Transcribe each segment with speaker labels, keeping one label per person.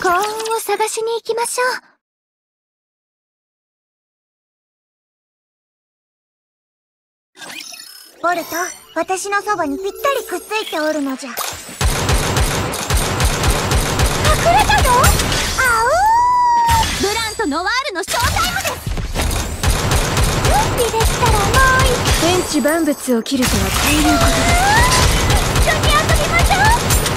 Speaker 1: 幸運を探しに行きましょう。ボルト、私のそばにぴったりくっついておるのじゃ。隠れたぞ。あおー、ブランとノワールのショータイムです。準備できたらもう
Speaker 2: 天地万物を切るとはこういうことだ。
Speaker 1: 一緒に遊びましょう。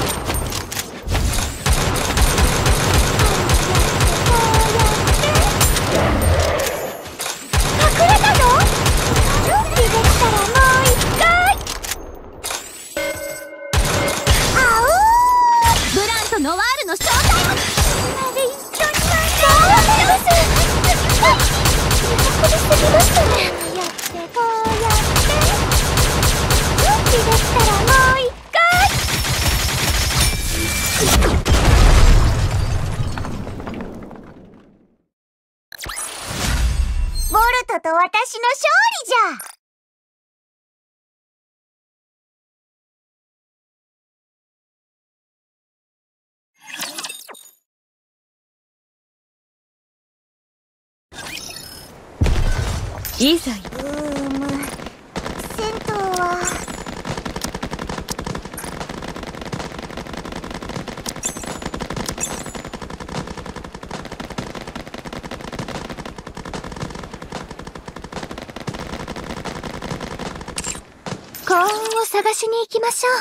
Speaker 1: 隠れたぞ。準備できたらもう一回。あおー、ブランとノワールのショータイム。みんなで一緒に遊びます。喜びすぎましたね。こうやって準備できたらもう一回。ボルトと私の勝利じゃ。
Speaker 2: いいぞ。
Speaker 1: 銭湯は幸運を探しに行きましょ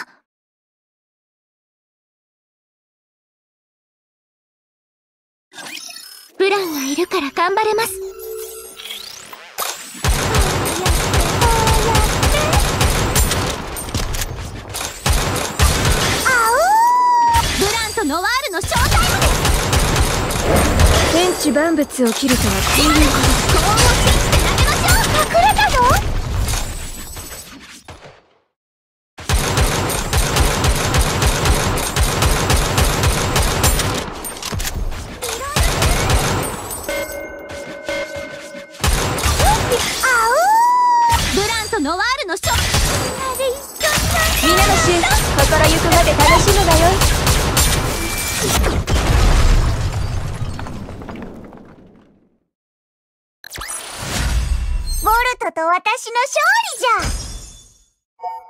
Speaker 1: う。ブランがいるから頑張れます。ノワールのショータイムです。
Speaker 2: 天地万物を切るとはこういうことだ。
Speaker 1: 幸運を信じて投げましょう。隠れたぞ。あおー、ブランとノワールのショー。みんなで一緒に
Speaker 2: 皆の衆、心ゆくまで楽しむがよい。
Speaker 1: ボルトと私の勝利じゃ。